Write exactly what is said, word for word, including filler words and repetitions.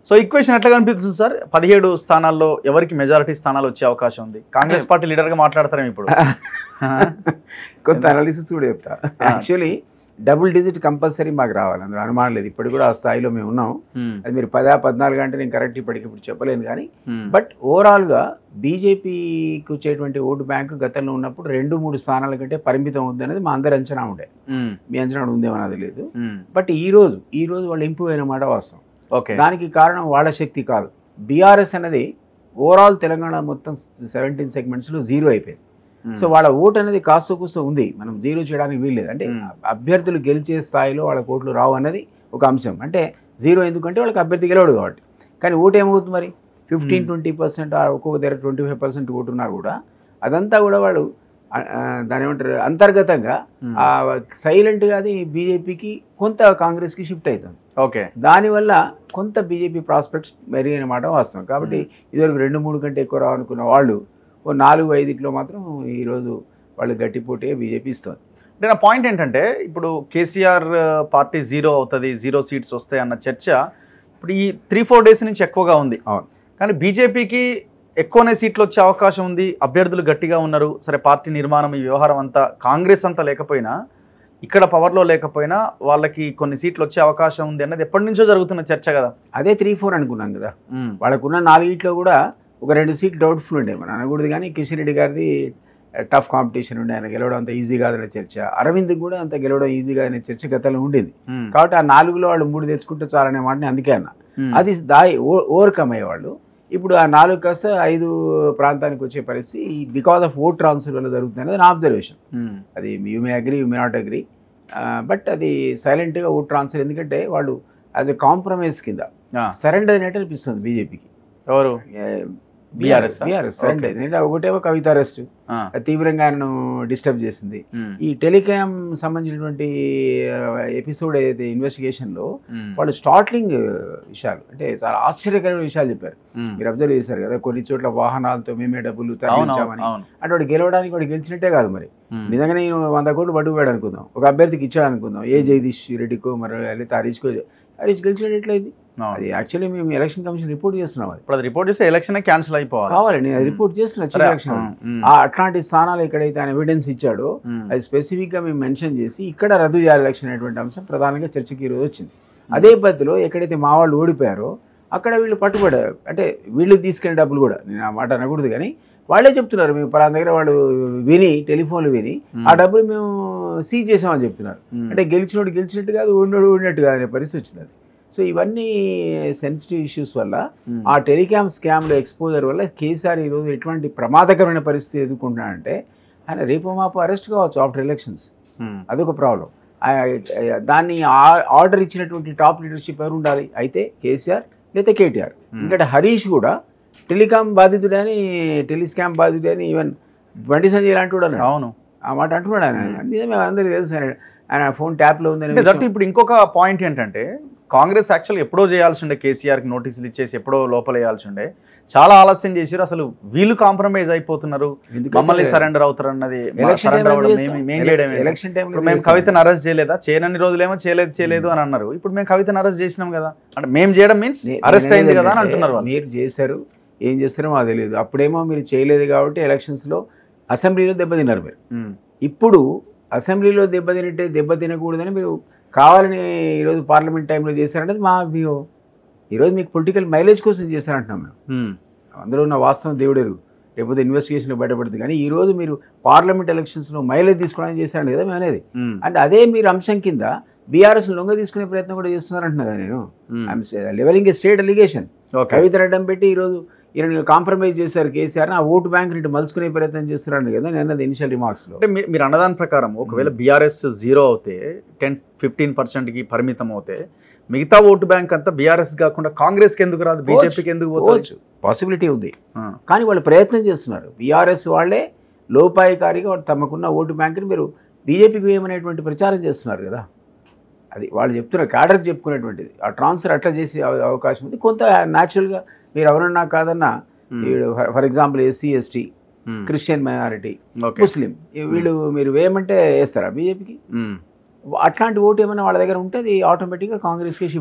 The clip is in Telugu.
సో ఈక్వేషన్ ఎట్లా కనిపిస్తుంది సార్? పదిహేడు స్థానాల్లో ఎవరికి మెజారిటీ స్థానాలు వచ్చే అవకాశం ఉంది? కాంగ్రెస్ పార్టీ లీడర్గా మాట్లాడతారేమో ఇప్పుడు. కొంత అనాలిసిస్ కూడా చెప్తా. యాక్చువల్లీ డబుల్ డిజిట్ కంపల్సరీ మాకు రావాలి, అందులో అనుమానం లేదు. ఇప్పుడు కూడా ఆ స్థాయిలో మేము ఉన్నాం. అది మీరు పదా పద్నాలుగు అంటే నేను కరెక్ట్ ఇప్పటికి ఇప్పుడు చెప్పలేను, కానీ బట్ ఓవరాల్గా బీజేపీకి వచ్చేటువంటి ఓటు బ్యాంకు గతంలో ఉన్నప్పుడు రెండు మూడు స్థానాల కంటే పరిమితం ఉంది అనేది మా అందరి అంచనా ఉండే. మీ అంచనా ఉందేమో అది లేదు. బట్ ఈ రోజు ఈ రోజు వాళ్ళు ఇంప్రూవ్ అయిన మాట వాస్తవం. దానికి కారణం వాళ్ళ శక్తి కాదు. బీఆర్ఎస్ అనేది ఓవరాల్ తెలంగాణ మొత్తం సెవెంటీన్ సెగ్మెంట్స్లో జీరో అయిపోయింది. సో వాళ్ళ ఓటు అనేది కాస్త కూస్త ఉంది, మనం జీరో చేయడానికి వీల్లేదు. అంటే అభ్యర్థులు గెలిచే స్థాయిలో వాళ్ళ ఓట్లు రావు అన్నది ఒక అంశం. అంటే జీరో ఎందుకంటే వాళ్ళకి అభ్యర్థి గెలవడు కాబట్టి. కానీ ఓటు ఏమవుతుంది మరి? ఫిఫ్టీన్ ట్వంటీ పర్సెంట్ ఒక్కొక్క దగ్గర ట్వంటీ ఫైవ్ పర్సెంట్ ఓటు ఉన్నా కూడా అదంతా కూడా వాళ్ళు దాని ఏమంటారు అంతర్గతంగా సైలెంట్గా అది బీజేపీకి కొంత కాంగ్రెస్కి షిఫ్ట్ అవుతుంది. ఓకే, దానివల్ల కొంత బీజేపీ ప్రాస్పెక్ట్స్ మెరుగైన మాట వాస్తవం. కాబట్టి ఇదివరకు రెండు మూడు కంటే ఎక్కువ రావనుకున్న వాళ్ళు ఓ నాలుగు ఐదుట్లో మాత్రం ఈరోజు వాళ్ళు గట్టి పోటీ బీజేపీ ఇస్తుంది. అంటే నా పాయింట్ ఏంటంటే ఇప్పుడు కేసీఆర్ పార్టీ జీరో అవుతుంది, జీరో సీట్స్ వస్తాయి అన్న చర్చ ఇప్పుడు ఈ త్రీ ఫోర్ డేస్ నుంచి ఎక్కువగా ఉంది. అవును, కానీ బీజేపీకి ఎక్కువనే సీట్లు వచ్చే అవకాశం ఉంది, అభ్యర్థులు గట్టిగా ఉన్నారు. సరే పార్టీ నిర్మాణం ఈ వ్యవహారం అంతా కాంగ్రెస్ అంతా లేకపోయినా, ఇక్కడ పవర్లో లేకపోయినా వాళ్ళకి కొన్ని సీట్లు వచ్చే అవకాశం ఉంది అన్నది ఎప్పటి నుంచో జరుగుతున్న చర్చ కదా. అదే త్రీ ఫోర్ అనుకున్నాం కదా. వాళ్ళకున్న నాలుగిట్లో కూడా ఒక రెండు సీట్లు డౌట్ఫుల్ ఉండే, మనం అనకూడదు కానీ కిషన్ రెడ్డి గారిది టఫ్ కాంపిటీషన్ ఉండే, ఆయన గెలవడం అంత ఈజీ కాదనే చర్చ. అరవింద్ కూడా అంత గెలవడం ఈజీ కాదనే చర్చ గతంలో ఉండింది. కాబట్టి ఆ నాలుగులో వాళ్ళు మూడు తెచ్చుకుంటే చాలనే మాటని అందుకే అన్న. అది దాయి ఓవర్కమ్ అయ్యేవాళ్ళు. ఇప్పుడు ఆ నాలుగు కాస్త ఐదు ప్రాంతానికి వచ్చే పరిస్థితి బికాస్ ఆఫ్ ఓట్ ట్రాన్స్ఫర్ వల్ల జరుగుతుంది అనేది నా అబ్జర్వేషన్. అది you may agree, you may not agree, but అది సైలెంట్గా ఓట్ ట్రాన్స్ఫర్. ఎందుకంటే వాళ్ళు యాజ్ ఎ కాంప్రమైజ్ కింద సరెండర్ అయినట్టు అనిపిస్తుంది బీజేపీకి. ఎవరు? బీఆర్ఎస్ బీఆర్ఎస్ సరెండర్ అయింది. ఎందుకంటే ఒకటేమో కవిత అరెస్ట్ తీవ్రంగా ఆయనను డిస్టర్బ్ చేసింది. ఈ టెలికామ్ సంబంధించినటువంటి ఎపిసోడ్ ఏదైతే ఇన్వెస్టిగేషన్లో వాళ్ళు స్టార్ట్లింగ్ విషయాలు, అంటే చాలా ఆశ్చర్యకరమైన విషయాలు చెప్పారు. మీరు అబ్జర్వ్ చేశారు కదా, కొన్ని చోట్ల వాహనాలతో మేమే డబ్బులు తరలించామని. అంటే వాడు గెలవడానికి వాడు గెలిచినట్టే కాదు. మరి నిజంగా నేను వంద కోట్లు పట్టుకుపోయాడు అనుకుందాం, ఒక అభ్యర్థికి ఇచ్చాడు అనుకుందాం, ఏ జగదీష్ రెడ్డికో మరి లేకపోతే హరీష్కో, హరీష్ గెలిచినట్టు ఎట్లయింది? అది యాక్చువల్లీ మేము ఎలక్షన్ కమిషన్ రిపోర్ట్ చేస్తున్నాం. అది ఇప్పుడు రిపోర్ట్ చేస్తే ఎలక్షన్ క్యాన్సిల్ అయిపోవాలి కావాలి. నేను రిపోర్ట్ చేస్తున్నా ఎలక్షన్. అట్లాంటి స్థానాలు ఎక్కడైతే ఆయన ఎవిడెన్స్ ఇచ్చాడో అది స్పెసిఫిక్ గా మేము మెన్షన్ చేసి ఇక్కడ రద్దు చేయాలి ఎలక్షన్ అనేటువంటి అంశం ప్రధానంగా చర్చకి ఈరోజు వచ్చింది. అదే పద్ధతిలో ఎక్కడైతే మా వాళ్ళు ఓడిపోయారో అక్కడ వీళ్ళు పట్టుబడారు. అంటే వీళ్ళు తీసుకెళ్ళిన డబ్బులు కూడా నేను ఆ మాట అనకూడదు, కానీ వాళ్ళే చెప్తున్నారు మేము పలానా దగ్గర వాళ్ళు విని టెలిఫోన్లు విని ఆ డబ్బులు మేము సీజ్ చేసామని చెప్తున్నారు. అంటే గెలిచినోడు గెలిచినట్టు కాదు, ఓడినోడు ఓడినట్టు కాదు అనే పరిస్థితి వచ్చింది. అది సో ఇవన్నీ సెన్సిటివ్ ఇష్యూస్ వల్ల ఆ టెలికామ్ స్కామ్లో ఎక్స్పోజర్ వల్ల కేసీఆర్ ఈరోజు ఎటువంటి ప్రమాదకరమైన పరిస్థితి ఎదుర్కొంటున్నాడంటే ఆయన రేపు మాపు అరెస్ట్ కావచ్చు ఆఫ్టర్ ఎలక్షన్స్. అదొక ప్రాబ్లం. దాన్ని ఆర్డర్ ఇచ్చినటువంటి టాప్ లీడర్షిప్ ఎవరు ఉండాలి? అయితే కేసీఆర్ లేదా కేటీఆర్. ఎందుకంటే హరీష్ కూడా టెలికామ్ బాధితుడే అని, టెలిస్కామ్ బాధితుడే అని ఈవెన్ బండి సంజయ్ లాంటి కూడా అన్నాడు. అవును, ఆ మాట అంటున్నాడు ఆయన. నిజమే, అందరికీ తెలుసు ఆయన ఫోన్ ట్యాప్లో ఉందని. దట్ ఇప్పుడు ఇంకొక పాయింట్ ఏంటంటే కాంగ్రెస్ యాక్చువల్ ఎప్పుడో చేయాల్సి ఉండే, కేసీఆర్కి నోటీసులు ఇచ్చేసి ఎప్పుడో లోపల వేయాల్సి ఉండే. చాలా ఆలస్యం చేశారు. అసలు వీళ్ళు కాంప్రమైజ్ అయిపోతున్నారు, మమ్మల్ని సరెండర్ అవుతారు అన్నది. ఎలక్షన్ టైం మేము కవితను అరెస్ట్ చేయలేదా? చేయనన్ని రోజులేమో చేయలేదు చేయలేదు అని అన్నారు. ఇప్పుడు మేము కవితను అరెస్ట్ చేసినాం కదా, అంటే మేము చేయడం మీన్స్ అరెస్ట్ అయింది కదా అని అంటున్నారు. మీరు చేశారు, ఏం చేస్తారో మాకు తెలియదు. అప్పుడేమో మీరు చేయలేదు కాబట్టి ఎలక్షన్స్లో అసెంబ్లీలో దెబ్బతిన్నారు మీరు. ఇప్పుడు అసెంబ్లీలో దెబ్బతినట్టే దెబ్బ తినకూడదని మీరు కావాలని ఈరోజు పార్లమెంట్ టైంలో చేశారనేది మా వ్యూ. ఈరోజు మీకు పొలిటికల్ మైలేజ్ కోసం చేస్తారంటున్నాం మేము. అందులో ఉన్న వాస్తవం దేవుడెరు, లేకపోతే ఇన్వెస్టిగేషన్లో బయటపడుతుంది. కానీ ఈరోజు మీరు పార్లమెంట్ ఎలక్షన్స్లో మైలేజ్ తీసుకోవడానికి చేశారండి కదా మేము అనేది. అంటే అదే మీరు అంశం కింద బీఆర్ఎస్ లొంగ తీసుకునే ప్రయత్నం కూడా చేస్తున్నారంటున్నా కదా నేను. I'm levelling a state allegation. Kavitha అడ్డం పెట్టి ఈరోజు ఈయన కాంప్రమైజ్ చేశారు కేసీఆర్, ఆ ఓటు బ్యాంక్ నుండి మలుచుకునే ప్రయత్నం చేస్తున్నాడు కదా నేను అన్నది ఇనిషియల్ రిమార్క్స్లో. అంటే మీరు అన్నదాని ప్రకారం ఒకవేళ బీఆర్ఎస్ జీరో అవుతే, టెన్ ఫిఫ్టీన్ పర్సెంట్కి పరిమితం అవుతే, మిగతా ఓటు బ్యాంక్ అంతా బీఆర్ఎస్ కాకుండా కాంగ్రెస్కి ఎందుకు రాదు, బీజేపీకి ఎందుకు పోవచ్చు? పాసిబిలిటీ ఉంది, కానీ వాళ్ళు ప్రయత్నం చేస్తున్నారు. బీఆర్ఎస్ వాళ్ళే లోపాయికారిగా వాళ్ళు తమకున్న ఓటు బ్యాంక్ని మీరు బీజేపీకి ఏమనేటువంటి ప్రచారం చేస్తున్నారు కదా. అది వాళ్ళు చెప్తున్నారు, క్యాడర్కి చెప్పుకునేటువంటిది. ఆ ట్రాన్స్ఫర్ అట్లా చేసే అవకాశం ఉంది. కొంత న్యాచురల్గా మీరు ఎవరన్నా కాదన్నా, for example SC ST Christian minority Muslim వీళ్ళు మీరు వేయమంటే వేస్తారా బీజేపీకి? అట్లాంటి ఓటు ఏమైనా వాళ్ళ దగ్గర ఉంటే అది ఆటోమేటిక్గా కాంగ్రెస్కి